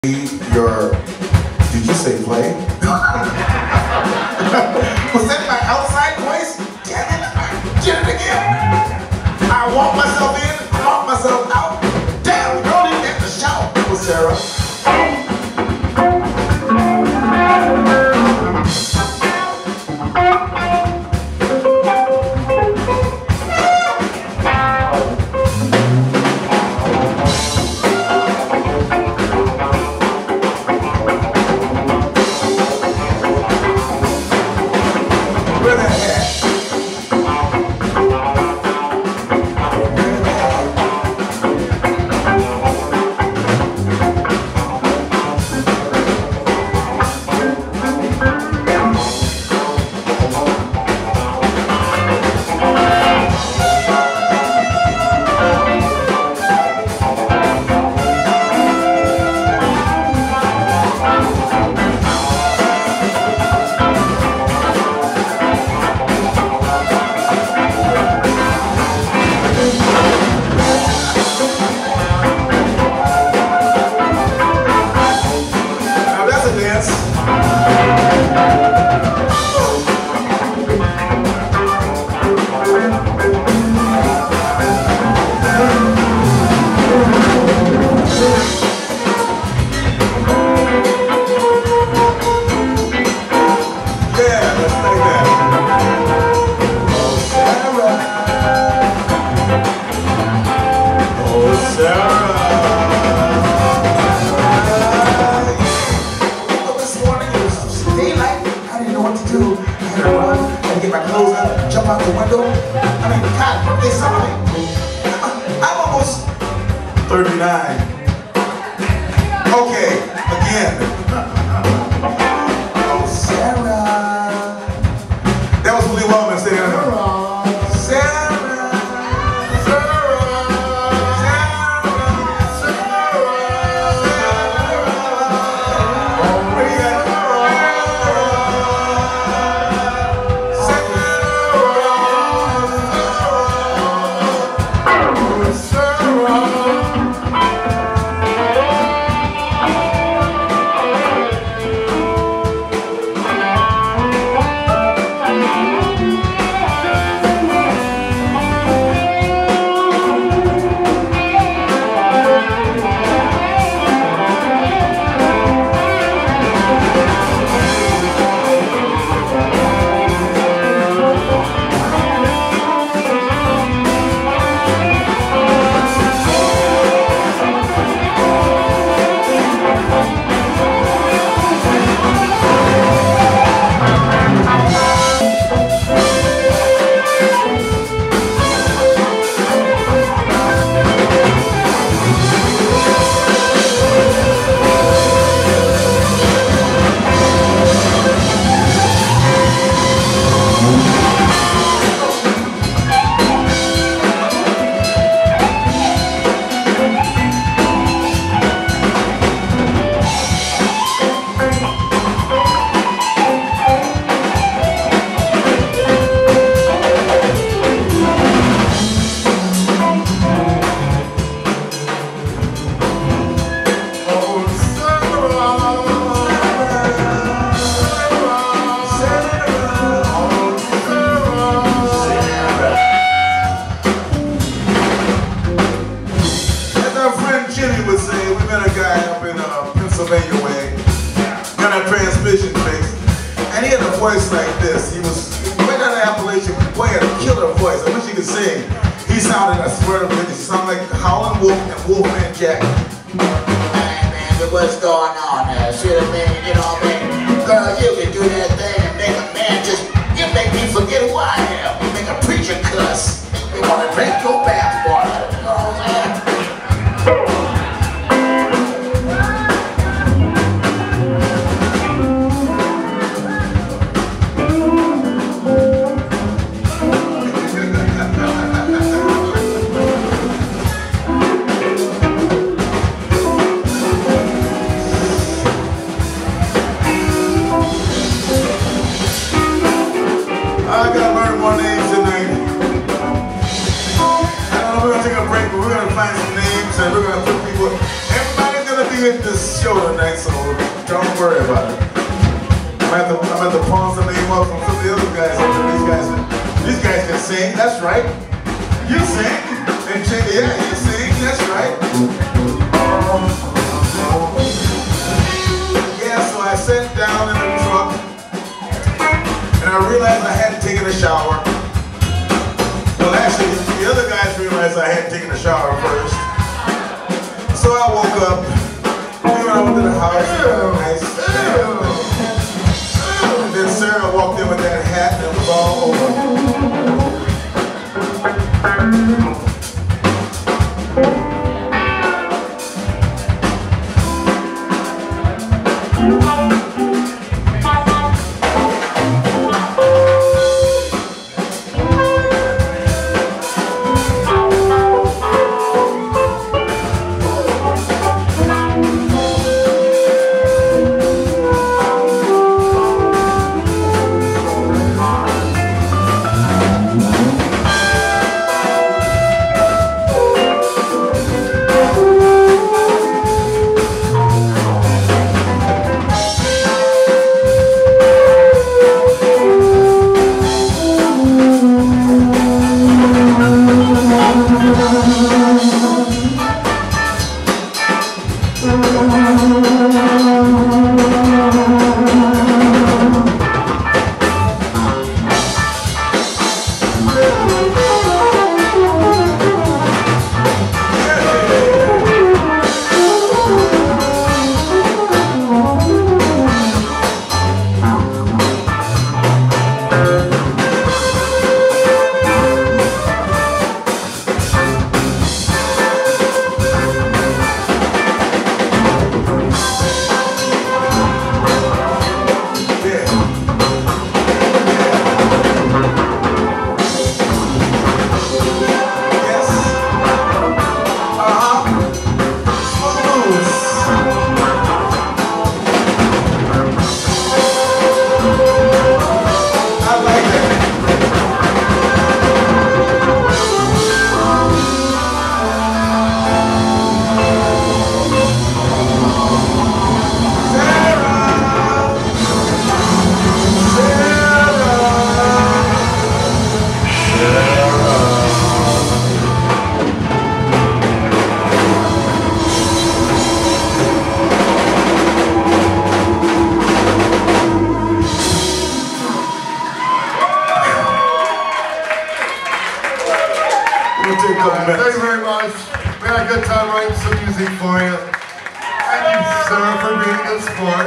Your, did you say play? Was that my outside voice? Damn it, I did it again. I walk myself in, I walk myself out. Damn, the girl didn't get the shout. Well, Sarah. Jump out the window. I mean, God, they saw me. I'm almost 39. Okay, again. Oh, Sarah. That was Willie Waldman saying that. Sarah. Transmission fix, and he had a voice like this. He was way down the Appalachian, boy, he had a killer voice. I wish he could sing. He sounded, I swear to goodness, he sounded like Howlin' Wolf and Wolfman Jack. Hey man, what's going on there? See what I mean? You know what I mean? Girl, you can do that thing and make a man just, you make me forget who I am. You make a preacher cuss. You want to drink your bath water. You know what I'm saying? I gotta learn more names tonight. show tonight, so don't worry about it. I'm at the pawn some name up from some of the other guys up there. These guys can sing, that's right. You sing. And yeah, you sing, that's right. Yeah, so I sat down in the truck and I realized I hadn't taken a shower. Well, actually, the other guys realized I hadn't taken a shower first. So I woke up, we went over to the house, nice. And then Sarah walked in with that hat and it was all over. Thank you very much. We had a good time writing some music for you. Thank you, Sarah, for being a sport.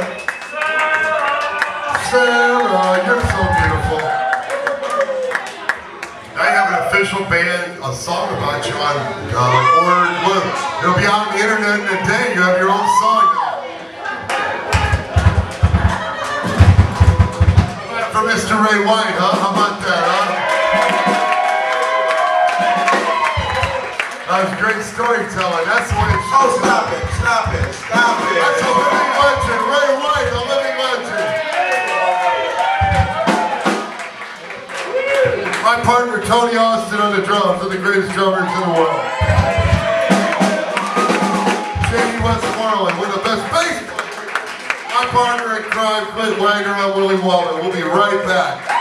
Sarah, you're so beautiful. I have an official band, a song about you on Word Blue. It'll be out on the internet in a day. You have your own song now. For Mr. Ray White, huh? How about that, huh? That was great storytelling. That's the way it should be. Stop it, stop it, stop it. That's a living legend. Ray White, a living legend. My partner, Tony Austin on the drums, are the greatest drummers in the world. Jamie Westmoreland, we're the best bass players. My partner in crime, Clint Wagner on Willie Waldman. We'll be right back.